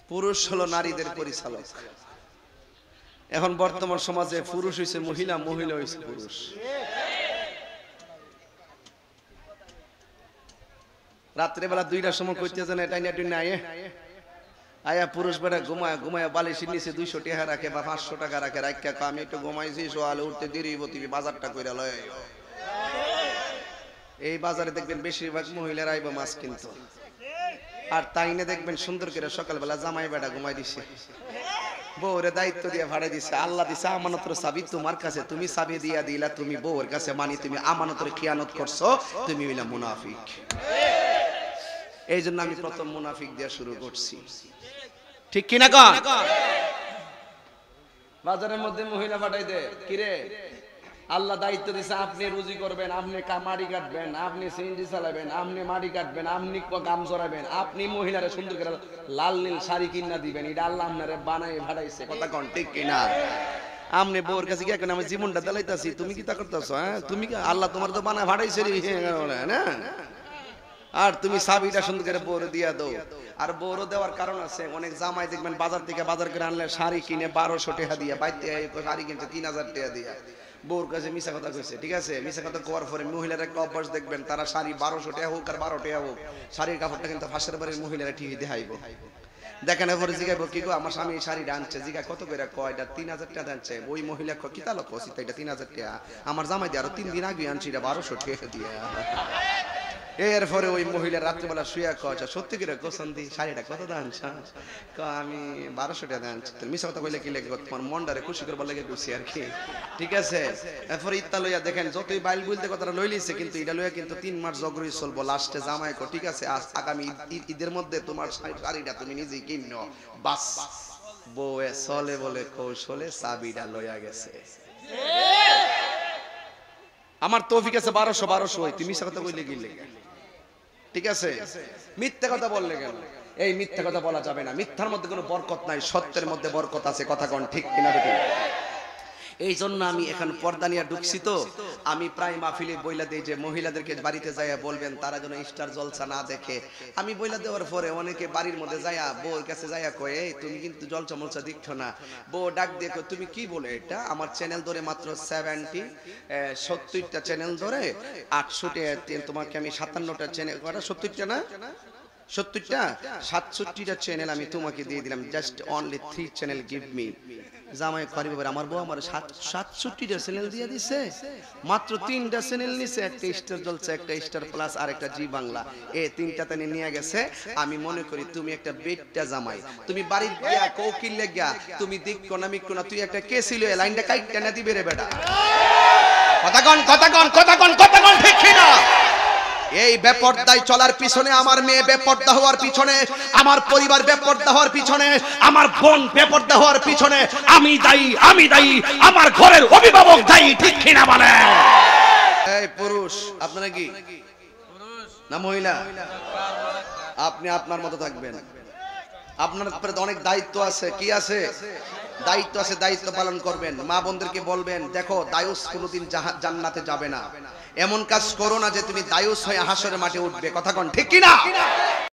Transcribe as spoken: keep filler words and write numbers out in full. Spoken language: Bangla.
পুরুষ হলো নারীদের পরিচালক। এখন বর্তমান সমাজে পুরুষ হইছে মহিলা, মহিলা হইছে পুরুষ। রাত্রে বেলা দুইটার সময় কইতে জানে টাইনা টুইনা আয়ে আয়া পুরুষ বেটা ঘুমায় ঘুমায় বালিশের নিচে দুইশো টাকা রাখে বা পাঁচশো টাকা রাখে, রাখা আমি একটু ঘুমাইছি, সকালে উঠতে দেরি হইব, তুমি বাজারটা কইরা লয়। এই বাজারে দেখবেন বেশিরভাগ মহিলারা আইব মাছ কিনতো, আর তাইনে দেখবেন সুন্দর করে সকালবেলা জামাই বেটা ঘুমাই দিছে, বউরে দায়িত্ব দিয়ে ভাড়া দিছে। আল্লাহ দিছে আমানতের চাবি তোমার কাছে, তুমি চাবি দিয়া দিলা, তুমি বউর কাছে মানি তুমি আমানতের খিয়ানত করছো, তুমি হইলা মুনাফিক। এই জন্য আমি প্রথম মুনাফিক দিয়ে শুরু করছি, ঠিক কিনা কন? বাজারের মধ্যে মহিলা পাঠাই দে, কিরে আল্লাহ দায়িত্ব দিছে আপনি রুজি করবেন, আপনি মাটি কাটবেন, আপনি সিএনজি চালাবেন, আপনি মাটি কাটবেন, আপনি কাম চড়াবেন, আপনি মহিলারে সুন্দর করে লাল নীল শাড়ি কিনা দিবেন, এটা আল্লাহ আপনারে বানাই ভাড়াইছে, কথা কন ঠিক কিনা? আপনি বউর কাছে গিয়ে এখন আমি জীবনটা চালাইতাছি, তুমি কি তা করতেছো? হ্যাঁ তুমি কি আল্লাহ তোমার তো বানায় ভাড়াইছে না, আর তুমি চাবিটা সুন্দর করে বউরে দিয়া দাও। আর বউরও দেওয়ার কারণ আছে, অনেক জামাই দেখবেন বাজার থেকে বাজার করে আনলে শাড়ি কিনে বারোশো টাকা দিয়া, বাইতে শাড়ি কিনছে তিন হাজার টাকা দিয়া, বউর কাছে মিশা কথা কইছে, ঠিক আছে? মিশা কথা কোয়ার পরে মহিলার একটা অভ্যাস দেখবেন, তারা শাড়ি বারোশো টাকা হোক আর বারো টাকা হোক, শাড়ির কাপড়টা কিন্তু ফাঁসের বাড়ির মহিলারা ঠিকই দেখাইব। দেখেন পরে জিগাইব, কি গো আমার স্বামী শাড়িটা আনছে, জিগা কত করে কয়, এটা তিন হাজার টাকা আনছে। ওই মহিলা কি তালো কছি, এটা তিন হাজার টাকা, আমার জামাই দিয়ে আরো তিন দিন আগে আনছি, এটা বারোশো টাকা দিয়া। এরপরে ওই মহিলা রাত্রিবেলা শুয়ে কয়, সত্যি করে কোসন দি শাড়িটা কত দাম? আমি বারোশো টাকা দাম। মিশা কথা কইলে কি লেগে তোমার মনটারে খুশি করবার লেগে করছি আর কি, ঠিক আছে? এরপরে ইত্তা লইয়া দেখেন যতই বাইল বলতে কথাটা লই লিছে, কিন্তু এটা লইয়া কিন্তু তিন মাস জগরই চলবো। লাস্টে জামাই কো, ঠিক আছে আগামী ঈদের মধ্যে তোমার শাড়িটা তুমি নিজেই কিনো। বাস বউয়ে চলে বলে কৌশলে চাবিটা লইয়া গেছে। আমার তৌফিক আছে বারোশো বারোশো, তুমি মিশা কথা কইলে গেলে, ঠিক আছে? মিথ্যা কথা বললে কেন? এই মিথ্যা কথা বলা যাবে না, মিথ্যার মধ্যে কোনো বরকত নাই, সত্যের মধ্যে বরকত আছে, কথা কোন ঠিক কিনা বেটি? এই জন্য আমি এখন পর্দা নিয়ে ঢুকছি, তো আমি প্রায় মাহফিলে বইলা দেই যে মহিলাদেরকে বাড়িতে যাইয়া বলবেন তারা যেন স্টার জলসা না দেখে। আমি বইলা দেওয়ার পরে অনেকে বাড়ির মধ্যে যাইয়া বউর কাছে যাইয়া কয়, এই তুমি কিন্তু জলসা মলসা দেখছো না। বউ ডাক দিয়ে কয়, তুমি কি বলে এটা? আমার চ্যানেল ধরে মাত্র সেভেন্টি সত্তরটা চ্যানেল ধরে আটশোটা, তোমাকে আমি সাতান্নটা চ্যানেল, সত্তরটা না সত্তরটা সাতষট্টিটা চ্যানেল আমি তোমাকে দিয়ে দিলাম, just only three channel give me. জামাই করি বাবা, আমার বউ আমার সাতষট্টিটা চ্যানেল দিয়ে দিছে, মাত্র তিনটা চ্যানেল নিছে, একটা স্টার জলসা, একটা স্টার প্লাস আর একটা জি বাংলা, এই তিনটাতে নিয়ে গেছে। আমি মনে করি তুমি একটা বেটটা জামাই, তুমি বাড়ি গিয়া কোকিল লেগা তুমি দেখো না মিকো না, তুই একটা কে ছিল লাইনটা কাইটটা না দিবে রে বেটা, কথা কন কথা কন কথা কন কথা কন ঠিক কিনা? এই বেপরদায় চলার পিছনে, আমার মেয়ে বেপরদা হওয়ার পিছনে, আমার পরিবার বেপরদা হওয়ার পিছনে, আমার বোন বেপরদা হওয়ার পিছনে আমি দায়ী, আমি দায়ী, আমার ঘরের অভিভাবক দায়ী, ঠিক কিনা বলে? এই পুরুষ আপনারা কি না মহিলা? আপনি আপনার মতো থাকবেন, আপনার উপরে অনেক দায়িত্ব আছে। কি আছে? দায়িত্ব আছে, দায়িত্ব পালন করবেন। মা বোনদেরকে বলবেন, দেখো দায়ুস কোনোদিন জান্নাতে যাবে না, এমন কাজ করো না যে তুমি দায়ুস হয়ে হাসরের মাঠে উঠবে, কথা কোন ঠিক কিনা?